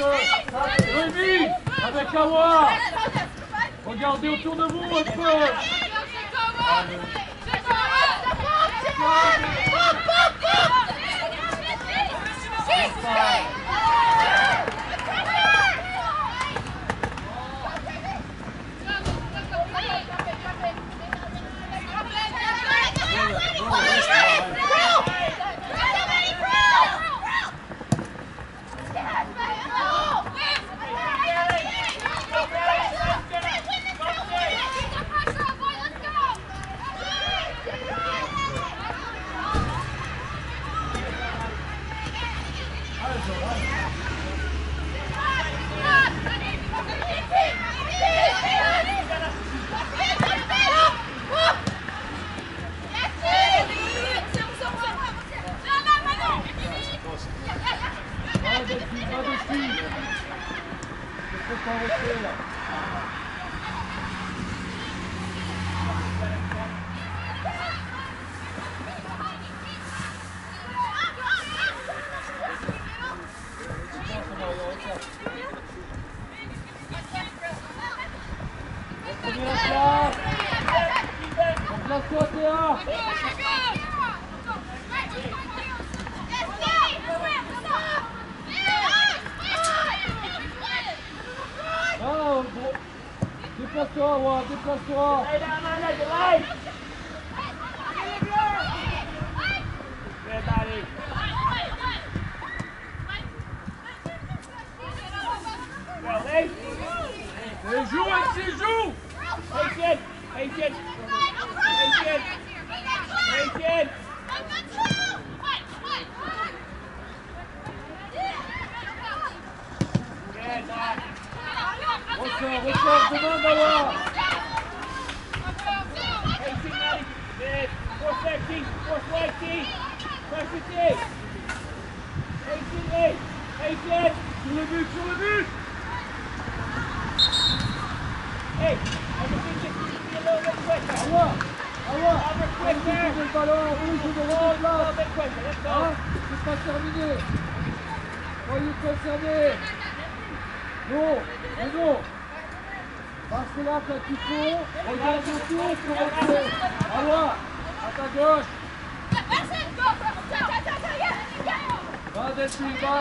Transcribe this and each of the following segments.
Rémi, avec Awa. Regardez autour de vous un peu. Déplace-toi, Awa, déplace-toi. Joue, Alexis, joue. Patient, patient, patient, patient. Ressort, demande Awa. Force 13, force 18. Pressure T. 18, 8. Sur le but, sur le but. Hey, everything just be a little bit quicker. Awa, quicker. Le ballon, rouge de rôle là. A little bit quicker, let's go. C'est pas terminé. Soyez concernés. Non, non. Passe là quand il faut. Regarde autour pour rentrer. Awa, à ta gauche. Va dessus, va.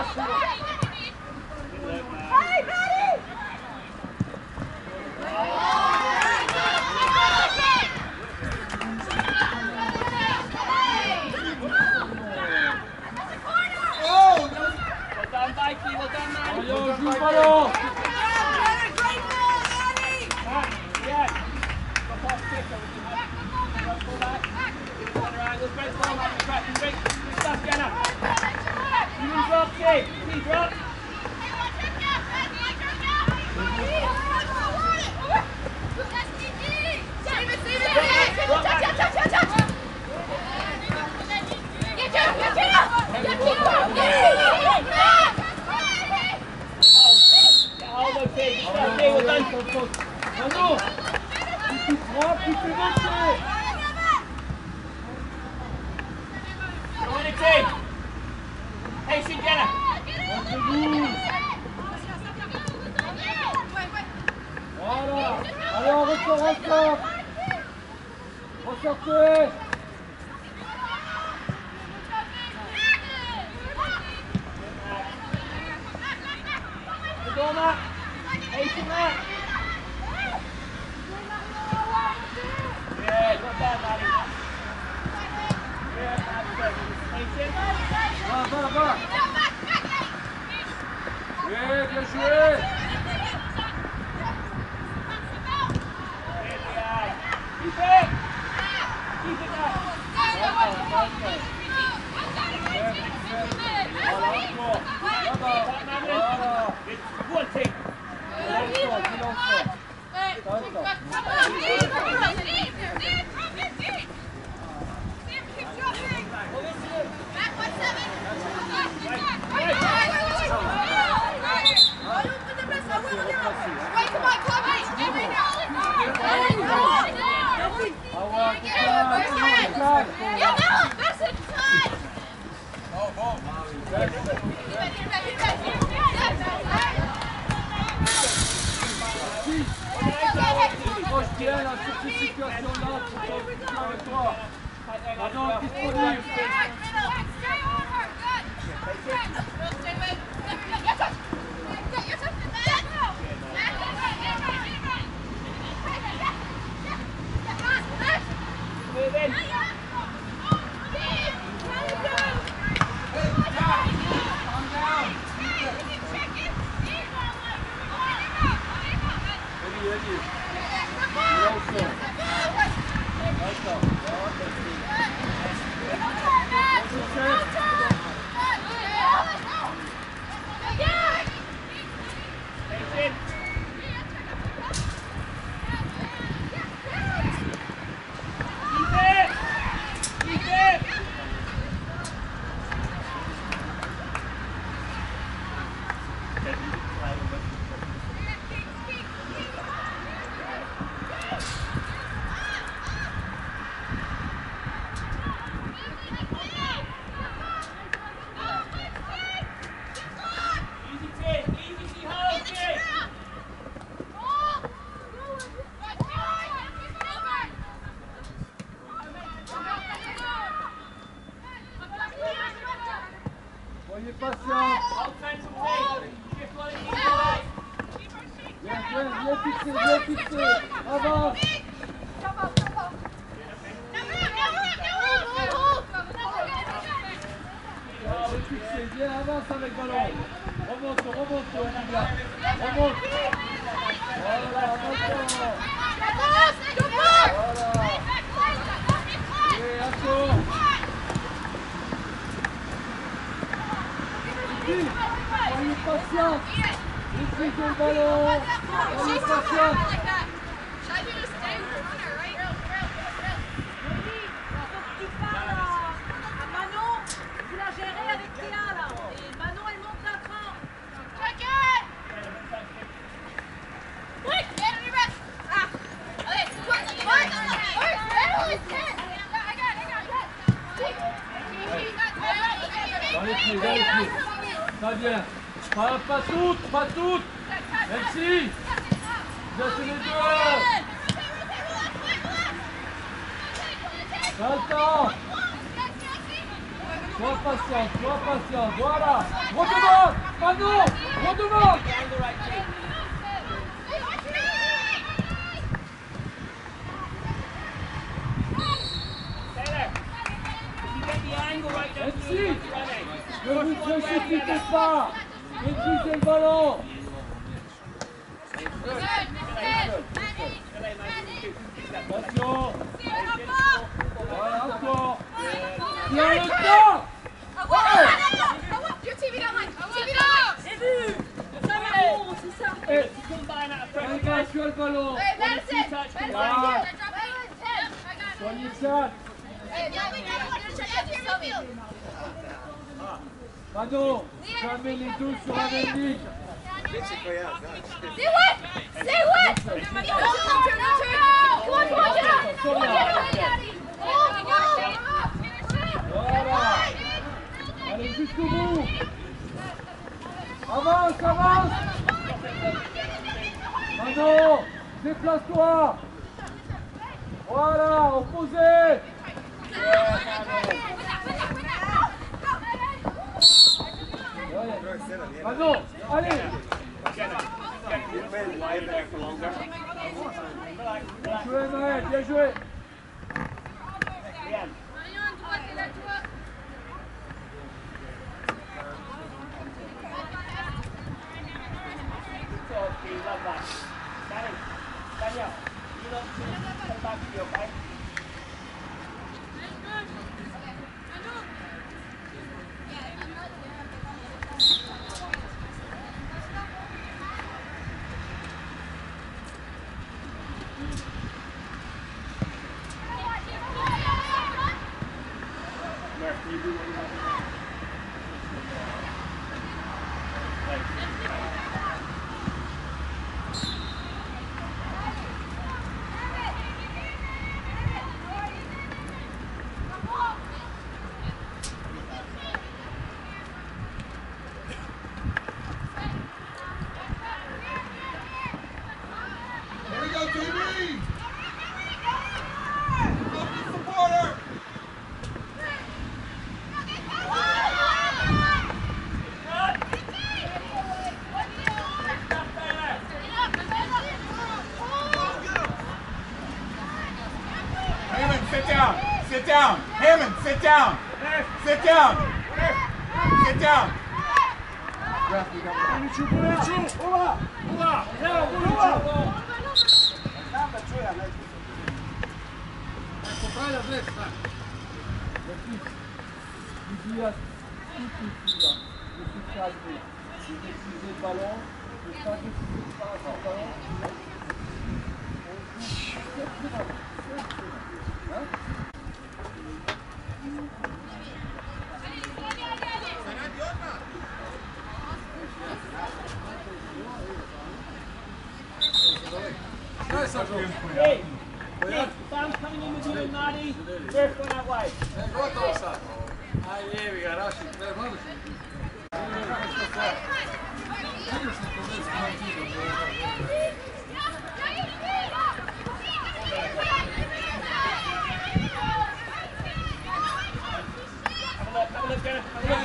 Allez, on joue le ballon. Mano, si tu frappes, tu fais monter. Hey, Shingena. Voilà. Allez, on ressort. Ressortez. C'est bon, Matt. Hey, c'est Matt. Yeah, not bad, Maddie. Yeah, va. Yeah, bien joué. Keep it One take. bien là sur ces situations-là, pour qu'on puisse avec toi. Maintenant, disponible. Soyez patient. Bien fixé. Avance. Bien fixé, bien avance avec le ballon. Remonte, Olivia. Remonte. Voilà, attention. Voilà. Et attention. Soyez patient. Maîtrisez le ballon. Soyez patient. Dans les pieds. Très bien. Pas toutes. Merci. Bien sur les deux. Pas le temps. Sois patient. Voilà. Redemande. Manon. Redemande. Merci. Ne vous précipitez pas. Maîtrisez le ballon. Attention. Voilà, encore. Tiens le temps. Quelqu'un sur le ballon. Soignez ça. Manon, jamais les deux sur la même ligne. Voilà. Allez jusqu'au bout. Avance. Manon, déplace-toi. Voilà, opposé. Manon, allez. Bien joué. Daniel, you don't come back to your bike. Sit down. Hammond, sit down. Sit down. Sit down. Hey, Sam's coming in with you and Maddie. First one that way. Have a look, Jenna.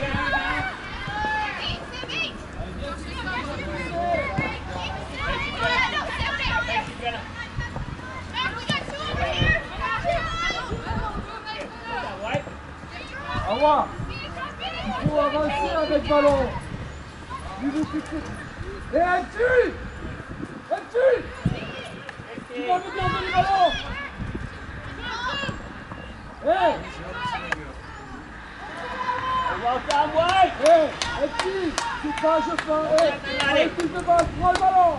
Awa, il faut avancer avec ballon. Il vous pique. Et un dessus. Un dessus. Tu vas me garder le ballon. Hey. Well done, White. Hey, un dessus. Tu pas, je prends. Hey, tu te bats, prends le ballon.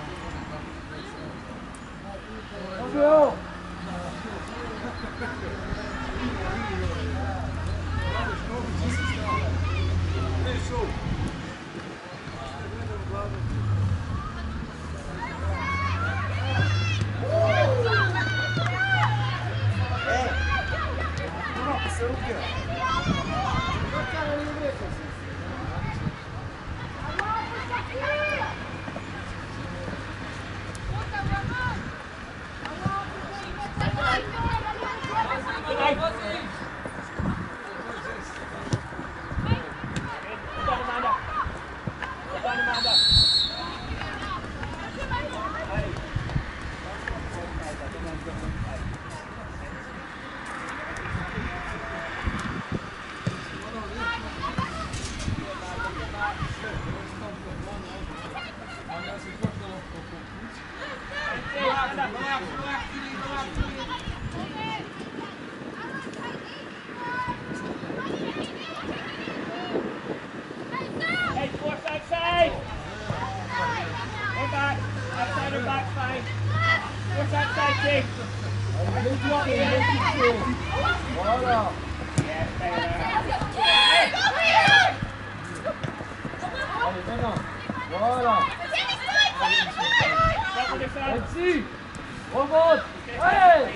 En dehors. Voilà. Allez, maintenant. Voilà. Merci. Remonte. Allez.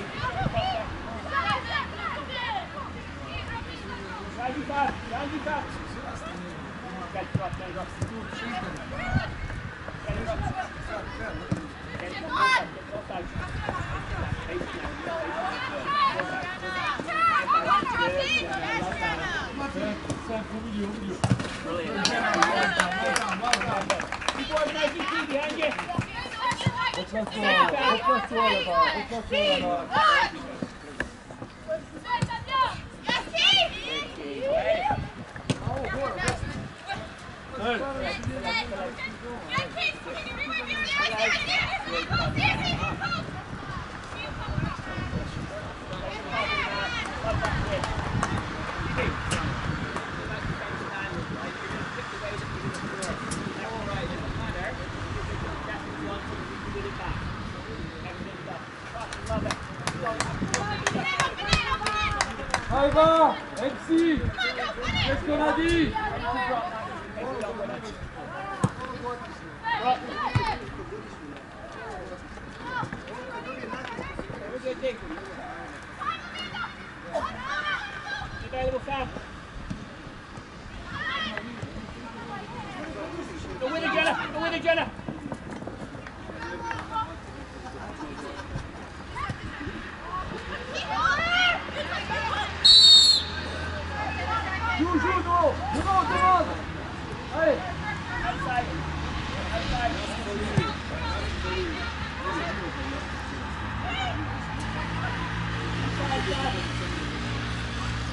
C'est un gros milieu, au milieu. Replace-toi là-bas, replace-toi là-bas. Allez, va, MC, qu'est-ce qu'on a dit? Go with it, Jenna! Go with it, Jenna! Joue, demande! Allez! Outside! Outside!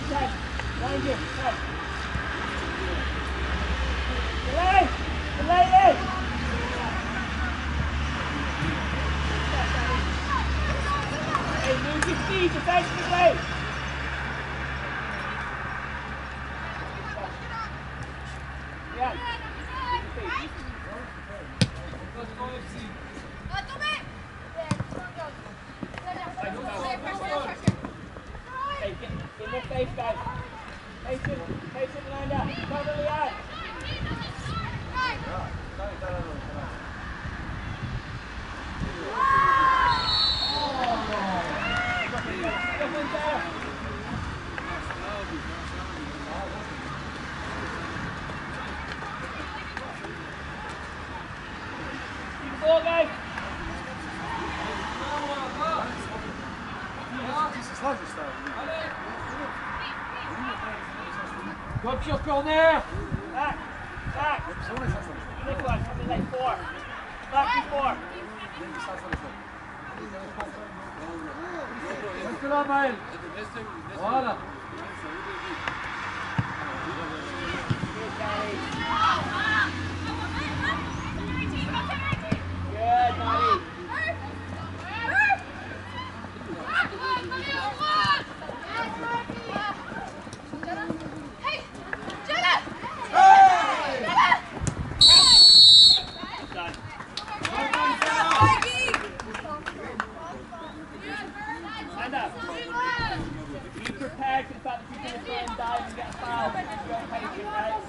Ted. Behind you. Ted. Delay! Delay in! Hey, move your feet defensively! Yeah. Hey, get more face, guys. Face it, Linda. Cover the eye. Keep the ball, guys. Comme sur corner. Back. This one, something like 4. Back to 4. Reste là, Maël. Voilà. Good, Maddie. Be prepared for the fact that you're going to try and dive and get a foul. Just don't pace it, right?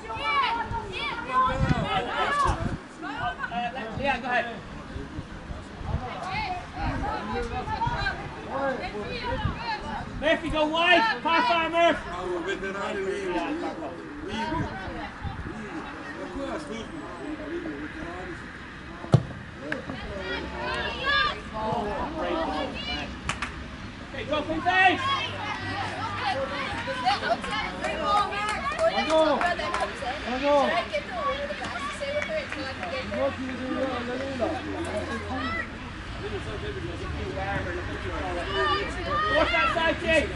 Yeah, go ahead. Murphy, go wide. Pass on, Murphy. Okay, drop in face. Watch that side, Jake.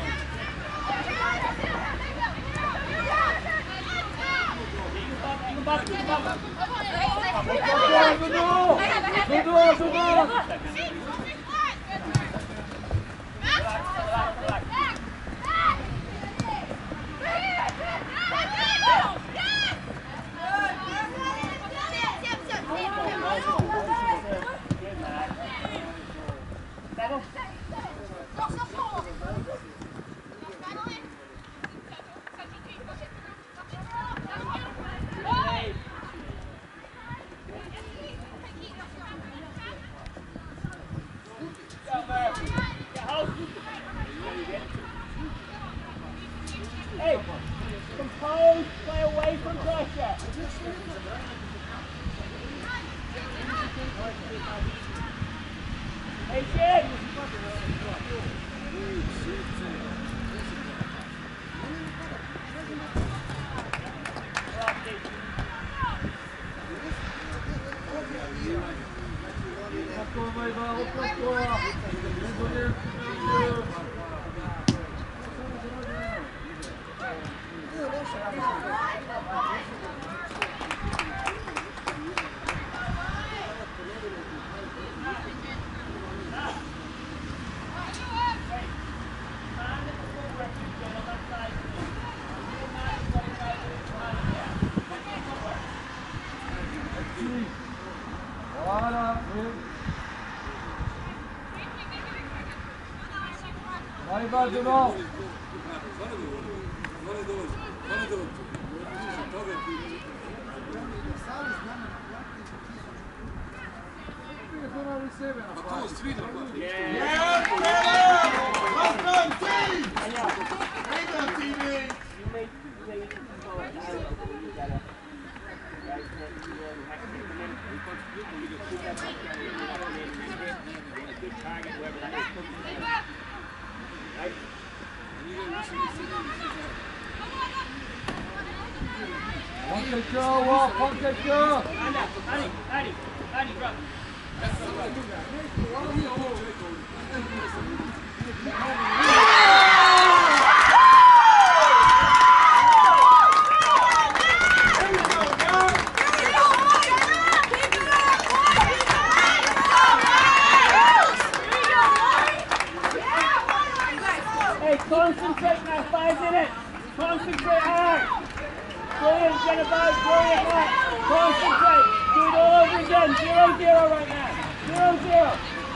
You can bump. Hey, compose, play away from Croatia. Hey, shit! Voilà. Allez, va devant. Prends quelqu'un, ouais, prends quelqu'un. Andy, drop. again about brilliant match. Concentrate. Do it all over again. 0-0 right now. 0-0.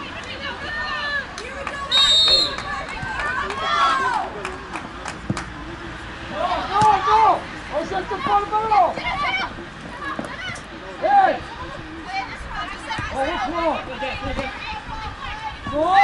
Non, on jette pas le ballon. Hey, on reprend. Non.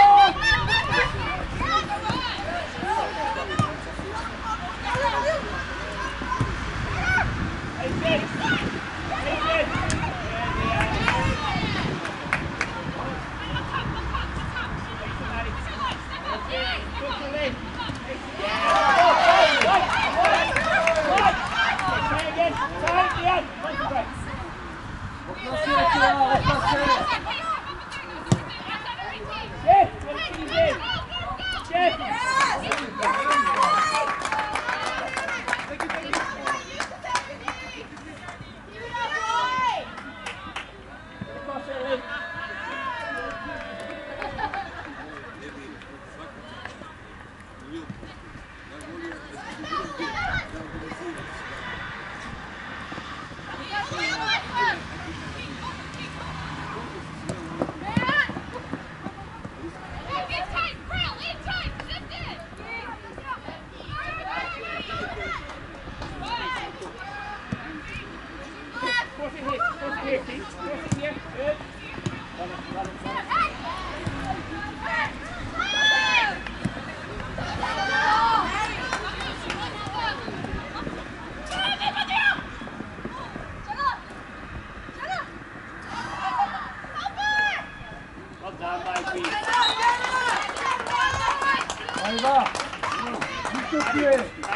Allez, va. Juste au pied.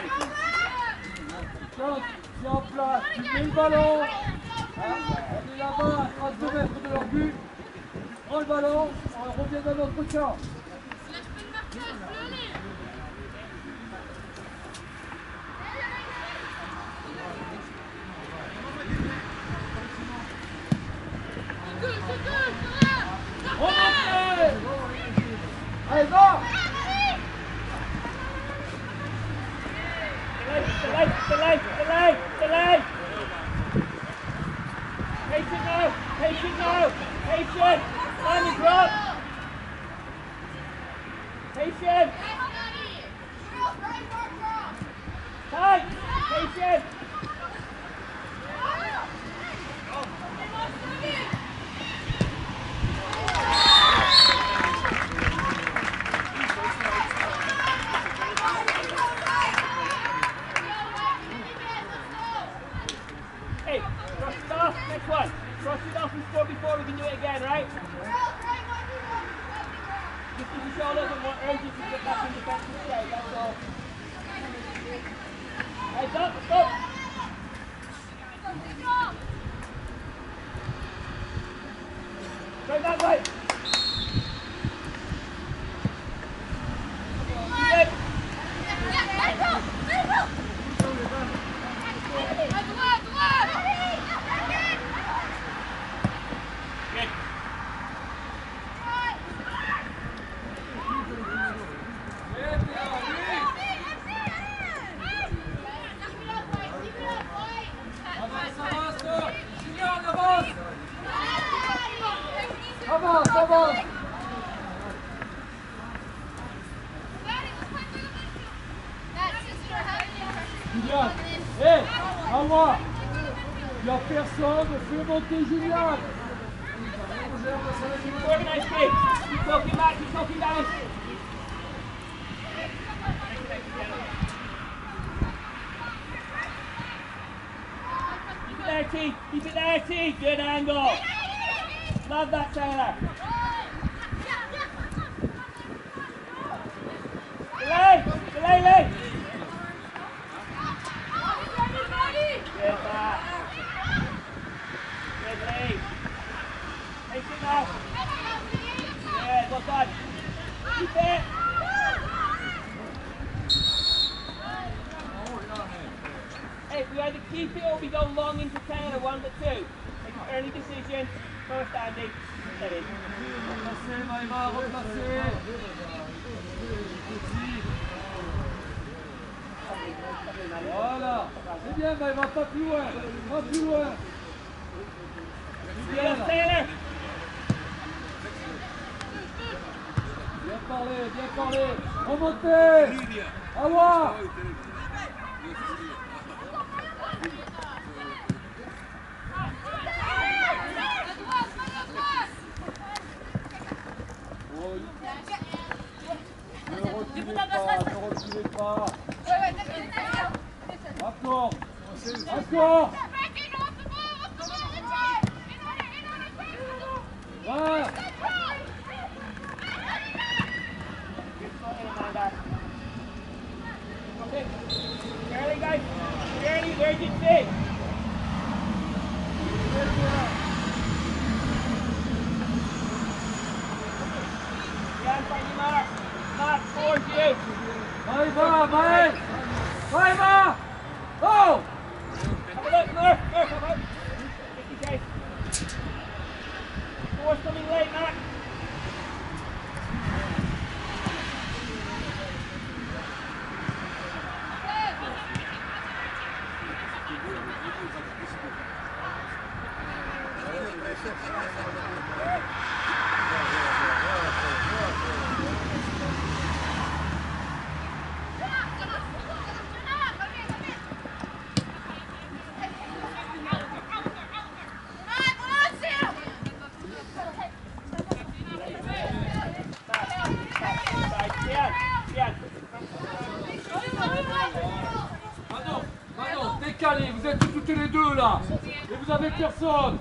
Tiens, c'est en place. Tu mets le ballon. On est là-bas, à 32 mètres de leur but. Tu prends le ballon, on revient dans notre camp. Remontez. Allez, va. Delay! Patient now! Patient! Time is up! Patient! Tight! Patient! Hey, cross it off, next one. Cross it off and score before we can do it again, right? Just give the shoulders and more urgency to get back in defensive state, that's all. Hey, stop, stop! Go that way! Avance! Julian, hé, à moi! Il n'y a personne, fais monter Julian! Organize kids! Keep talking back, keep talking down! Keep it there, T! Good angle! Love that, Taylor! Delay! Good back! Good lead! Take it now! Yeah, well done! Keep it! Hey, we either keep it or we go long into Taylor, 1 to 2. Make an early decision. First Andy, get in. Replacez, Maïma, replacez. Voilà, c'est bien, mais va pas plus loin, va plus loin. C'est bien là. Bien parlé, remontez. Awa. Ne reculez pas. Encore. Encore. Voilà. Okay. Early guys. Early, where'd you sit? Yeah, find you, Mark. Mark, towards you. Va, Maël. Va. Oh. Have a look, Mark. Mark, come out. 50K. Four's coming late, Mark. Manon, décalez, vous êtes toutes les deux là. Et vous avez personne.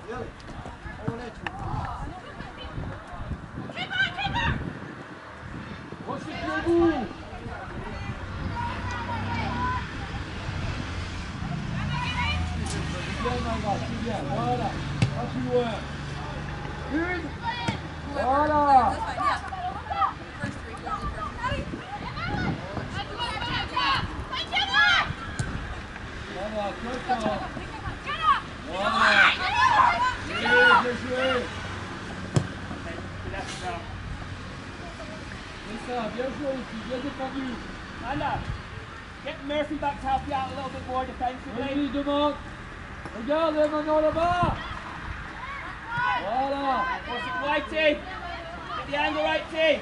Recyclez-vous. C'est bien, voilà. Pas plus loin. Une. Voilà. Voilà, content. Voilà. Bien joué. C'est ça, bien joué aussi, bien défendu. Anna, get Murphy back to help you out a little bit more defensively. Vas-y, demande. Regarde maintenant là-bas. Voilà. Force it wide, T. Get the angle right, T.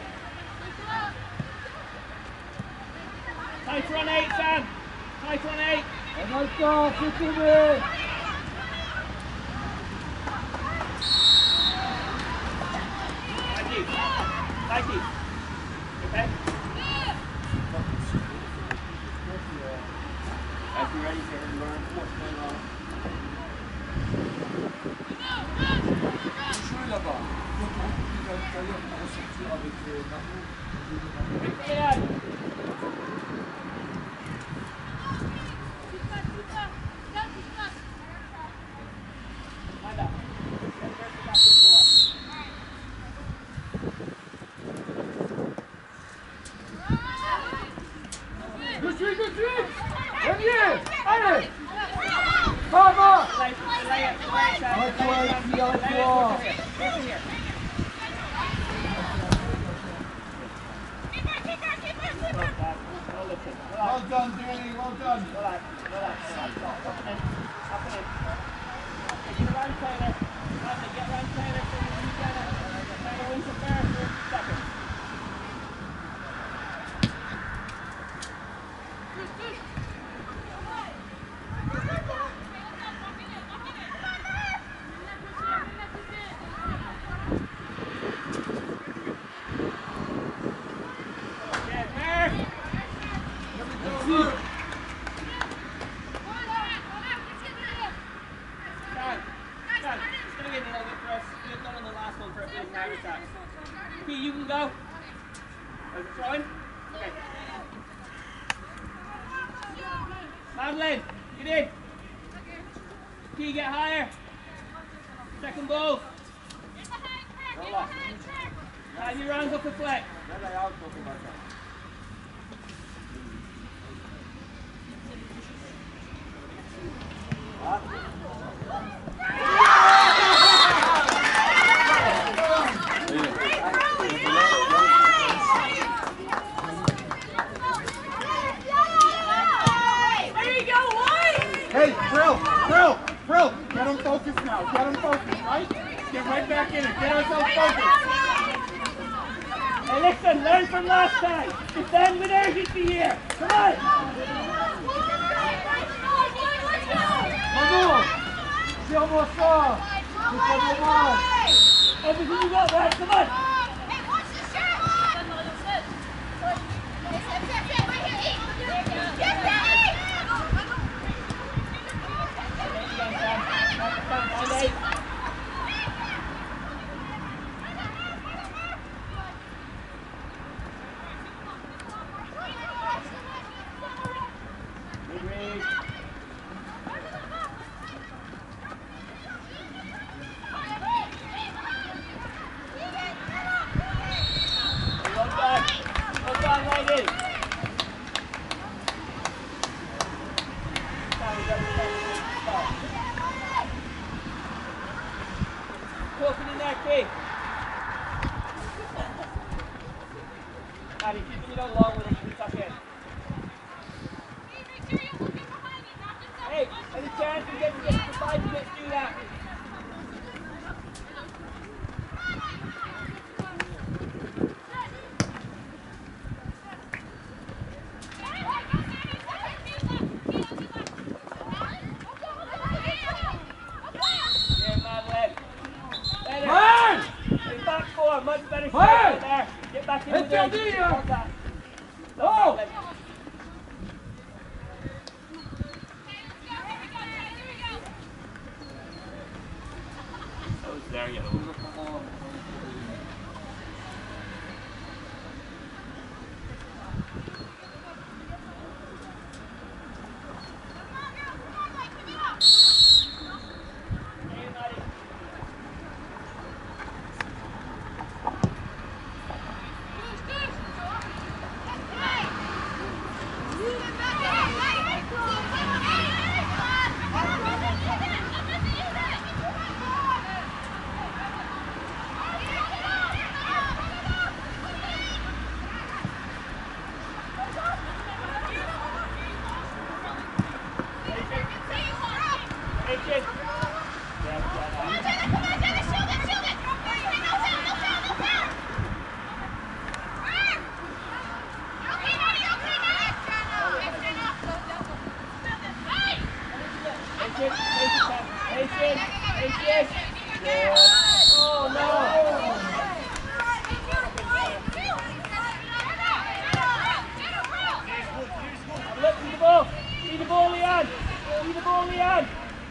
Tighter on 8, Sam. Tighter on 8. On a le temps, c'est tourné. Mikey. Okay? As we're ready to learn what's going on. Jouez là-bas. Donc on va à l'intérieur pour ressortir avec Marco. Yeah. De suite. Reviens. Allez. Va. Arrête-toi ici, arrête-toi. Well done, Danny, well done. Relax. Happening. Get around Taylor. Get around Taylor so you can Taylor wins the first, second. You can go. Is it throwing? Okay. Madeline, get in. Key, get higher. Second ball. Have your rounds up the flex. Get ourselves focused. Hey, listen, learn from last time. Defend with urgency here. Come on. Manon, serre-moi ça. C'est pas normal. Everything you got, right? Come on. Talking in there, Kate. Addy, keeping it along with it, you can tuck in. Hey, any chance we get to the 5 minutes, do that. Much better shot there. Get back in with it. Oh! There you go. Oh no! Look, see the ball! See the ball, Leanne! See the ball, Leanne!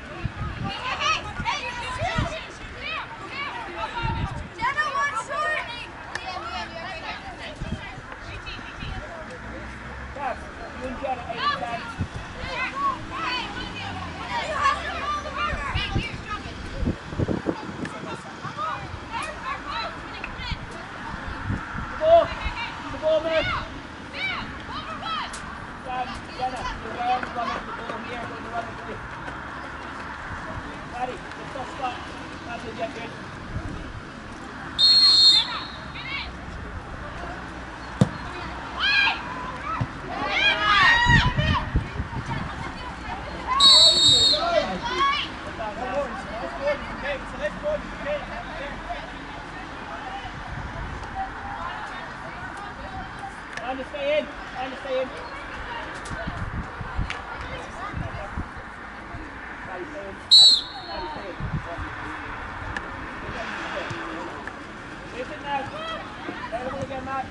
Yes, you and Jenna, 8-10. The ball, man! Jenna, you're there, run up the ball here, go to run it, please. Maddie, the tough spot. That's it, get good. Time to stay in. Time to stay in. Listen now. Everyone again, Matt.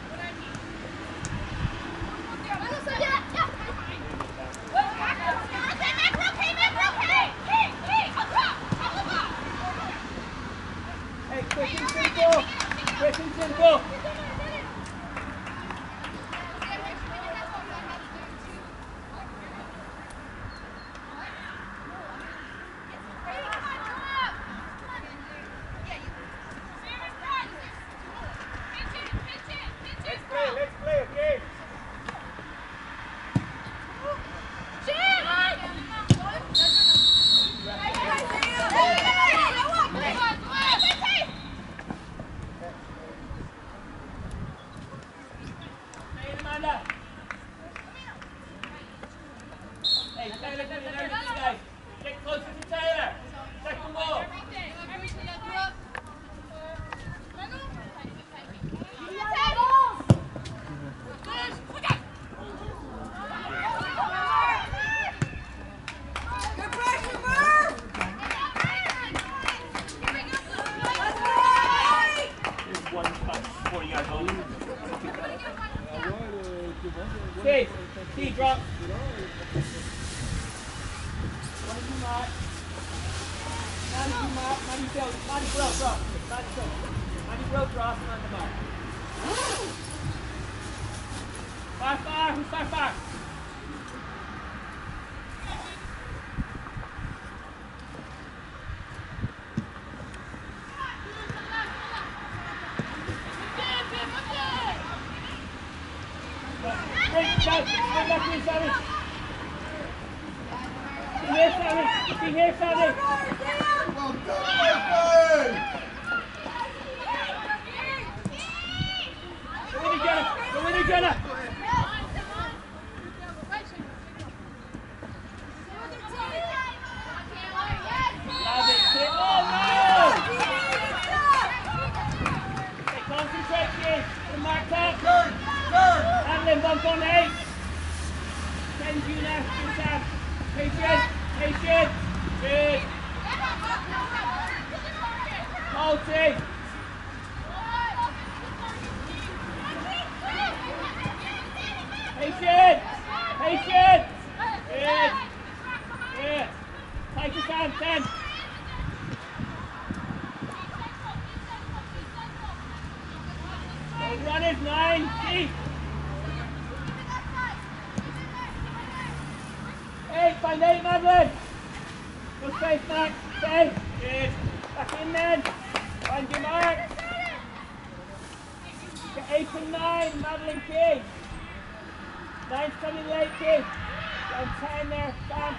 Hey, quick and simple. Quick and simple. Steve, drop. Mark. Maddie Broke, drop. Maddie Broke, drop, and on the mark. Far, who's far? Here, Sammy. Well done, Go with it, Jenna. Concentrate, mark top. Handling bump on 8. Send you left, Sam. Patient. Good. Multi. Patient. Good. Yeah. Tight to Sam, 10. Those runners, 9. Keep. 8, find 8, Madeline. Good space, Max. Stay. Good. Back in then. Find your mark. Get 8 and 9, Madeline Key. 9's coming late, Key. Down 10 there, Sam.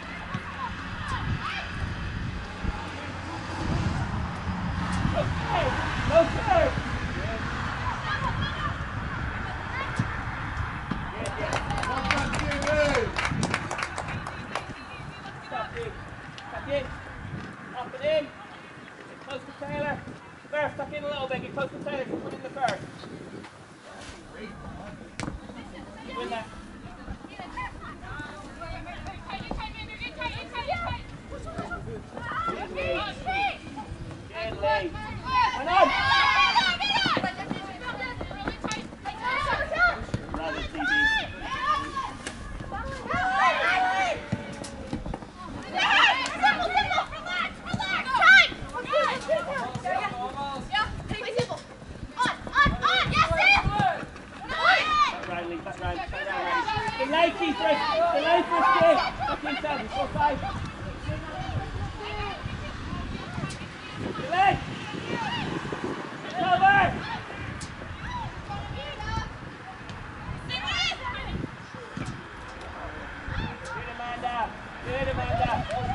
Okay. No serve. Up and in. Get close to Taylor. First, tuck in a little bit. Get close to Taylor. Put in the first. Win that. Gently. And on. Rather TV. Delay for a stick. Back in 7, 4, 5. Delay. Cover. Good, Amanda.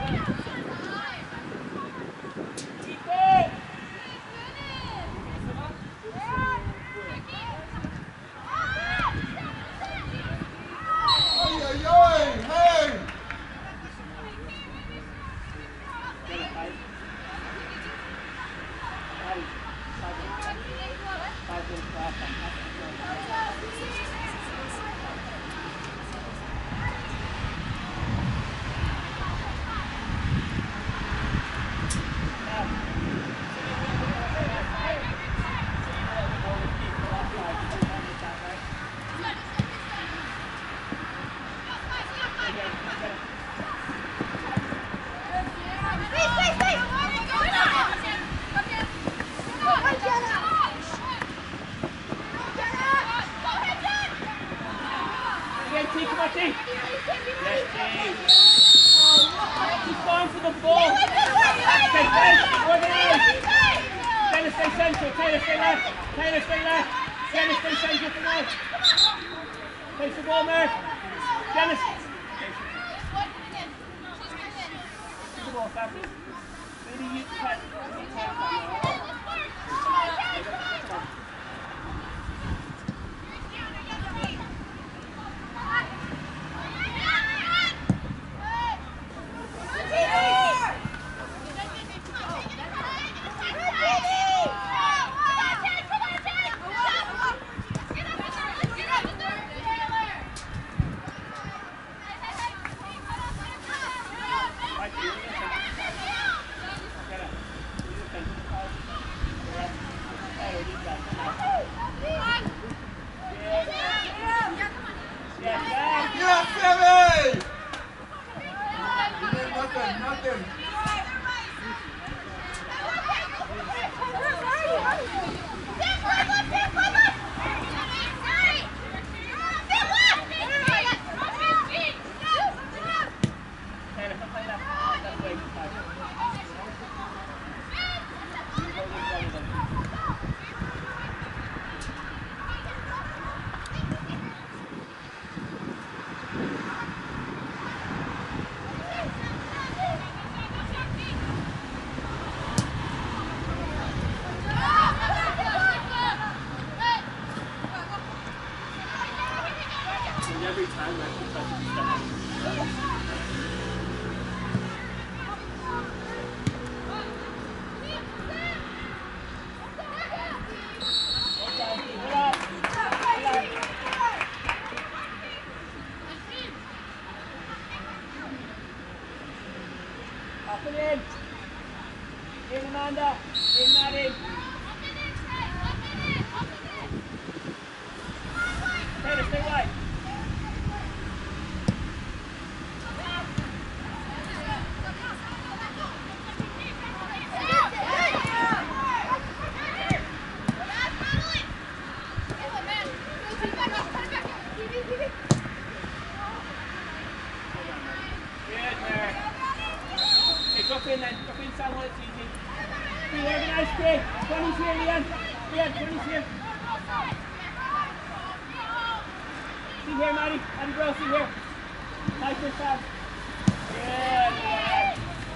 Keep it. Hey! She's going for the ball. Taylor, stay central. Taylor, stay left. Taylor, stay left. Dennis, stay central for now. Place the ball, Murph. Dennis. Take the ball, Kathy. Maybe you can. Up and in. In, Amanda. In, Maddie. Taylor, stay wide. Drop in then, drop in someone, it's easy. Be organised, Kay. 20's here, Leanne. Leanne, 20's here. See here, Maddie. Maddie girl, see here. Nice and fast. Good, Leanne.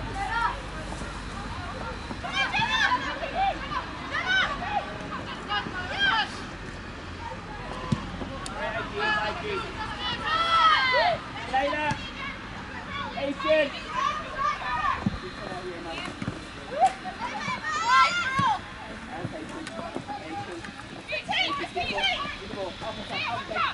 Right, IG. Layla. Asian. Off the top.